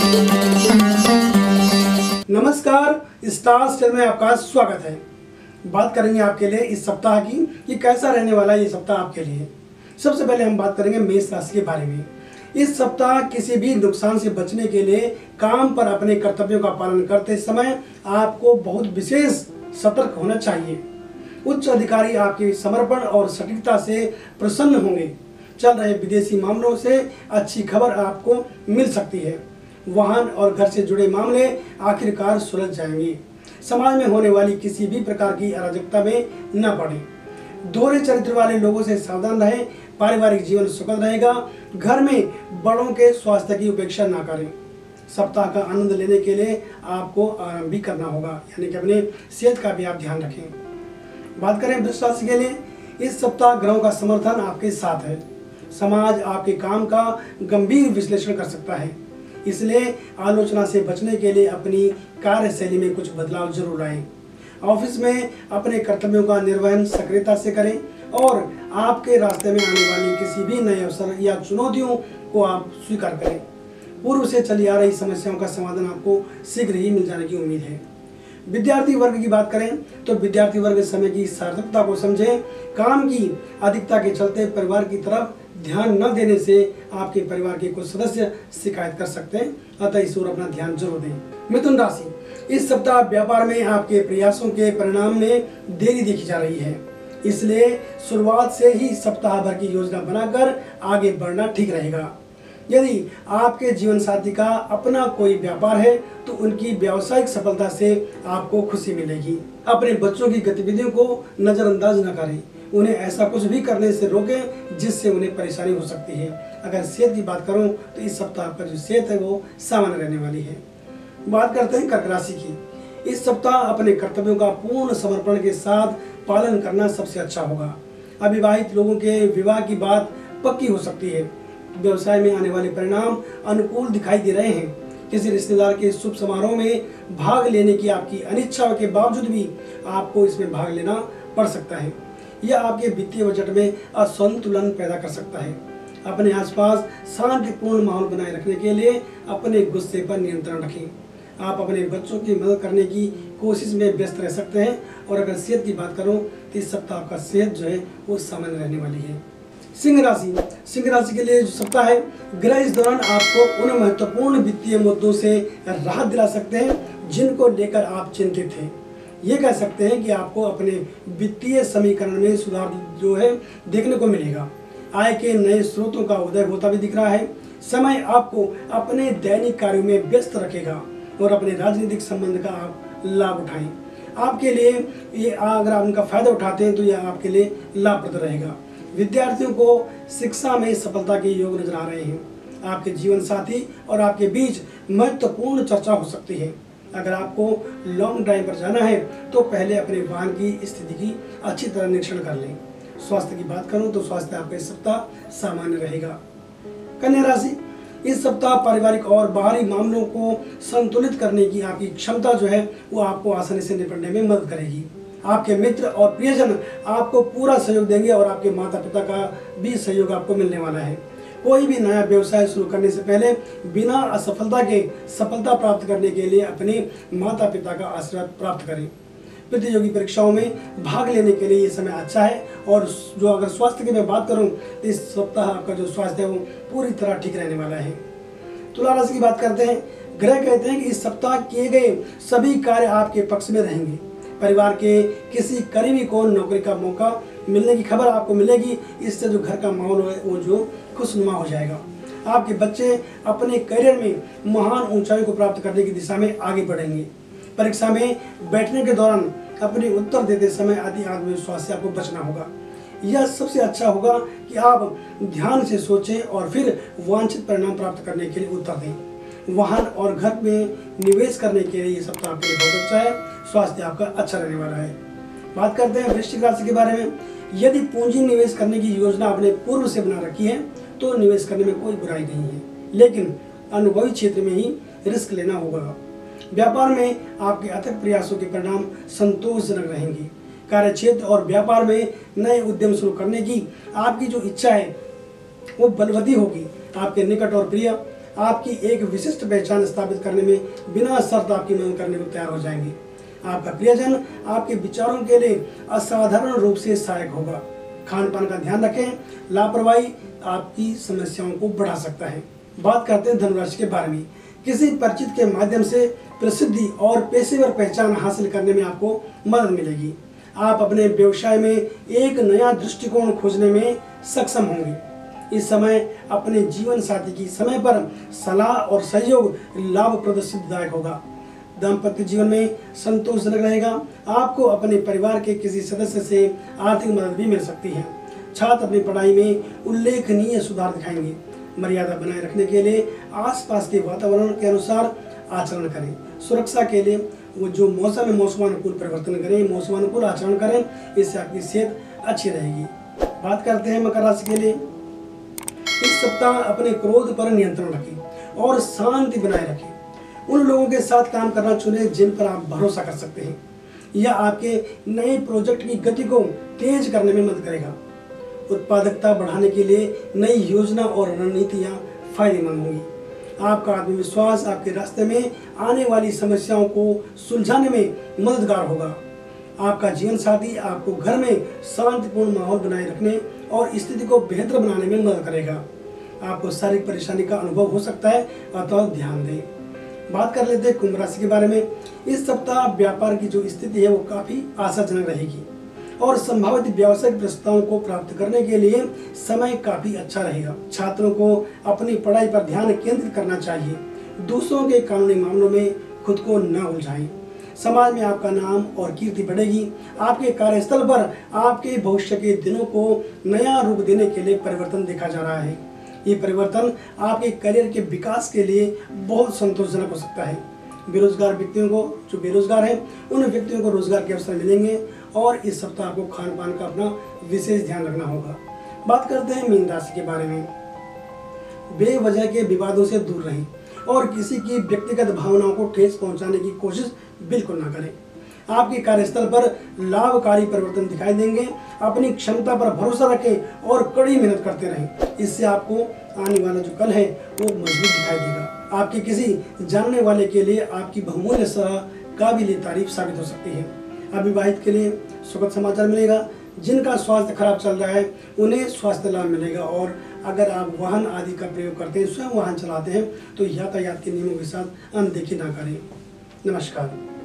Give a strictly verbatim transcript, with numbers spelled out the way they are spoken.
नमस्कार, star style में आपका स्वागत है। बात करेंगे आपके लिए इस सप्ताह की कि कैसा रहने वाला है ये सप्ताह आपके लिए। सबसे पहले हम बात करेंगे मेष राशि के बारे में। इस सप्ताह किसी भी नुकसान से बचने के लिए काम पर अपने कर्तव्यों का पालन करते समय आपको बहुत विशेष सतर्क होना चाहिए। उच्च अधिकारी आपके समर्पण और सटीकता से प्रसन्न होंगे। चल रहे विदेशी मामलों से अच्छी खबर आपको मिल सकती है। वाहन और घर से जुड़े मामले आखिरकार सुलझ जाएंगे। समाज में होने वाली किसी भी प्रकार की अराजकता में न पड़े। दोहरे चरित्र वाले लोगों से सावधान रहें। पारिवारिक जीवन सुखद रहेगा। घर में बड़ों के स्वास्थ्य की उपेक्षा न करें। सप्ताह का आनंद लेने के लिए आपको आराम भी करना होगा, यानी कि अपने सेहत का भी आप ध्यान रखें। बात करें वृष राशि के लिए, इस सप्ताह ग्रहों का समर्थन आपके साथ है। समाज आपके काम का गंभीर विश्लेषण कर सकता है, इसलिए आलोचना से बचने के लिए अपनी कार्यशैली में कुछ बदलाव जरूर लाएं। ऑफिस में अपने कर्तव्यों का निर्वहन सक्रियता से करें और आपके रास्ते में आने वाली किसी भी नए अवसर या चुनौतियों को आप स्वीकार करें। पूर्व से चली आ रही समस्याओं का समाधान आपको शीघ्र ही मिल जाने की उम्मीद है। विद्यार्थी वर्ग की बात करें तो विद्यार्थी वर्ग समय की सार्थकता को समझें। काम की अधिकता के चलते परिवार की तरफ ध्यान न देने से आपके परिवार के कुछ सदस्य शिकायत कर सकते हैं, अतः इस ओर अपना ध्यान जरूर दें। मिथुन राशि, इस सप्ताह व्यापार में आपके प्रयासों के परिणाम में देरी देखी जा रही है, इसलिए शुरुआत से ही सप्ताह भर की योजना बनाकर आगे बढ़ना ठीक रहेगा। यदि आपके जीवन साथी का अपना कोई व्यापार है तो उनकी व्यावसायिक सफलता से आपको खुशी मिलेगी। अपने बच्चों की गतिविधियों को नजरअंदाज न करें। उन्हें ऐसा कुछ भी करने से रोकें जिससे उन्हें परेशानी हो सकती है। अगर सेहत की बात करूं तो इस सप्ताह आपका जो सेहत है वो सामान्य रहने वाली है। बात करते हैं कर्क राशि की। इस सप्ताह अपने कर्तव्यों का पूर्ण समर्पण के साथ पालन करना सबसे अच्छा होगा। अविवाहित लोगों के विवाह की बात पक्की हो सकती है। व्यवसाय में आने वाले परिणाम अनुकूल दिखाई दे रहे हैं। किसी रिश्तेदार के शुभ समारोह में भाग लेने की आपकी अनिच्छा के बावजूद भी आपको इसमें भाग लेना पड़ सकता है। यह आपके वित्तीय बजट में असंतुलन पैदा कर सकता है। अपने आसपास शांतिपूर्ण माहौल बनाए रखने के लिए अपने गुस्से पर नियंत्रण रखें। आप अपने बच्चों की मदद करने की कोशिश में व्यस्त रह सकते हैं। और अगर सेहत की बात करूं तो इस सप्ताह आपका सेहत जो है वो सामान्य रहने वाली है। सिंह राशि, सिंह राशि के लिए जो सप्ताह है, ग्रह इस दौरान आपको उन महत्वपूर्ण वित्तीय मुद्दों से राहत दिला सकते हैं जिनको लेकर आप चिंतित थे। ये कह सकते हैं कि आपको अपने वित्तीय समीकरण में सुधार जो है देखने को मिलेगा। आय के नए स्रोतों का उदय होता भी दिख रहा है। समय आपको अपने दैनिक कार्यों में व्यस्त रखेगा और अपने राजनीतिक संबंध का आप लाभ उठाएं। आपके लिए ये अगर आप उनका फायदा उठाते हैं तो यह आपके लिए लाभप्रद रहेगा। विद्यार्थियों को शिक्षा में सफलता के योग नजर आ रहे हैं। आपके जीवन साथी और आपके बीच महत्वपूर्ण चर्चा हो सकती है। अगर आपको लॉन्ग ड्राइव पर जाना है तो पहले अपने वाहन की स्थिति की अच्छी तरह निरीक्षण कर लें। स्वास्थ्य की बात करूं तो स्वास्थ्य आपका इस सप्ताह सामान्य रहेगा। कन्या राशि, इस सप्ताह पारिवारिक और बाहरी मामलों को संतुलित करने की आपकी क्षमता जो है वो आपको आसानी से निपटने में मदद करेगी। आपके मित्र और प्रियजन आपको पूरा सहयोग देंगे और आपके माता पिता का भी सहयोग आपको मिलने वाला है। कोई भी नया व्यवसाय शुरू करने से पहले बिना असफलता के सफलता प्राप्त करने के लिए अपने माता पिता का आशीर्वाद प्राप्त करें। प्रतियोगी परीक्षाओं में भाग लेने के लिए ये समय अच्छा है। और जो अगर स्वास्थ्य की मैं बात करूं तो इस सप्ताह आपका जो स्वास्थ्य है वो पूरी तरह ठीक रहने वाला है। तुला राशि की बात करते हैं। ग्रह कहते हैं कि इस सप्ताह किए गए सभी कार्य आपके पक्ष में रहेंगे। परिवार के किसी करीबी को नौकरी का मौका मिलने की खबर आपको मिलेगी। इससे जो घर का माहौल है वो जो खुशनुमा हो जाएगा। आपके बच्चे अपने करियर में महान ऊंचाई को प्राप्त करने की दिशा में आगे बढ़ेंगे। परीक्षा में बैठने के दौरान अपने उत्तर देते समय अति आत्मविश्वास से आपको बचना होगा। यह सबसे अच्छा होगा कि आप ध्यान से सोचें और फिर वांछित परिणाम प्राप्त करने के लिए उत्तर दें। वाहन और घर में निवेश करने के लिए ये सप्ताह आपके लिए बहुत अच्छा है। स्वास्थ्य आपका अच्छा रहने वाला है। बात करते हैं वृश्चिक राशि के बारे में। यदि पूंजी निवेश करने की योजना आपने पूर्व से बना रखी है तो निवेश करने में कोई बुराई नहीं है, लेकिन अनुभवी क्षेत्र में ही रिस्क लेना होगा। व्यापार में आपके अथक प्रयासों के परिणाम संतोषजनक रहेंगे। कार्य क्षेत्र और व्यापार में नए उद्यम शुरू करने की आपकी जो इच्छा है वो बलवती होगी। आपके निकट और प्रिय आपकी एक विशिष्ट पहचान स्थापित करने में बिना शर्त आपकी मदद करने को तैयार हो जाएंगे। आपका प्रियजन आपके विचारों के लिए असाधारण रूप से सहायक होगा। खान पान का ध्यान रखें, लापरवाही आपकी समस्याओं को बढ़ा सकता है। बात करते हैं धनुराशि के बारे में। किसी परिचित के माध्यम से प्रसिद्धि और पेशेवर पहचान हासिल करने में आपको मदद मिलेगी। आप अपने व्यवसाय में एक नया दृष्टिकोण खोजने में सक्षम होंगे। इस समय अपने जीवन साथी की समय पर सलाह और सहयोग लाभप्रद सिद्धदायक होगा। दाम्पत्य जीवन में संतोषजनक रहेगा। आपको अपने परिवार के किसी सदस्य से आर्थिक मदद भी मिल सकती है। छात्र अपनी पढ़ाई में उल्लेखनीय सुधार दिखाएंगे। मर्यादा बनाए रखने के लिए आसपास के वातावरण के अनुसार आचरण करें। सुरक्षा के लिए वो जो मौसम है मौसमानुकूल परिवर्तन करें, मौसमानुकूल आचरण करें, इससे आपकी सेहत अच्छी रहेगी। बात करते हैं मकर राशि के लिए। इस सप्ताह अपने क्रोध पर नियंत्रण रखें और शांति बनाए रखें। उन लोगों के साथ काम करना चुनें जिन पर आप भरोसा कर सकते हैं। यह आपके नए प्रोजेक्ट की गति को तेज करने में मदद करेगा। उत्पादकता बढ़ाने के लिए नई योजना और रणनीतियां फायदेमंद होंगी। आपका आत्मविश्वास आपके रास्ते में आने वाली समस्याओं को सुलझाने में मददगार होगा। आपका जीवन साथी आपको घर में शांतिपूर्ण माहौल बनाए रखने और स्थिति को बेहतर बनाने में मदद करेगा। आपको शारीरिक परेशानी का अनुभव हो सकता है, अतः ध्यान दें। बात कर लेते हैं कुंभ राशि के बारे में। इस सप्ताह व्यापार की जो स्थिति है वो काफी आशाजनक रहेगी और संभावित व्यावसायिक प्रस्तावों को प्राप्त करने के लिए समय काफी अच्छा रहेगा। छात्रों को अपनी पढ़ाई पर ध्यान केंद्रित करना चाहिए। दूसरों के कानूनी मामलों में खुद को न उलझाएं। समाज में आपका नाम और कीर्ति बढ़ेगी। आपके कार्यस्थल पर आपके भविष्य के दिनों को नया रूप देने के लिए परिवर्तन देखा जा रहा है। ये परिवर्तन आपके करियर के विकास के लिए बहुत संतोषजनक हो सकता है। बेरोजगार व्यक्तियों को जो बेरोजगार हैं उन व्यक्तियों को रोजगार के अवसर मिलेंगे और इस सप्ताह आपको खान पान का अपना विशेष ध्यान रखना होगा। बात करते हैं मीन राशि के बारे में। बेवजह के विवादों से दूर रहें और किसी की व्यक्तिगत भावनाओं को ठेस पहुंचाने की कोशिश बिल्कुल ना करें। आपके कार्यस्थल पर लाभकारी परिवर्तन दिखाई देंगे। अपनी क्षमता पर भरोसा रखें और कड़ी मेहनत करते रहें। इससे आपको आने वाला जो कल है वो मजबूत दिखाई देगा। आपके किसी जानने वाले के लिए आपकी बहुमूल्य सलाह काबिल तारीफ साबित हो सकती है। अविवाहित के लिए सुखद समाचार मिलेगा। जिनका स्वास्थ्य खराब चल रहा है उन्हें स्वास्थ्य लाभ मिलेगा। और अगर आप वाहन आदि का प्रयोग करते हैं, स्वयं वाहन चलाते हैं, तो यातायात के नियमों के साथ अनदेखी ना करें। नमस्कार।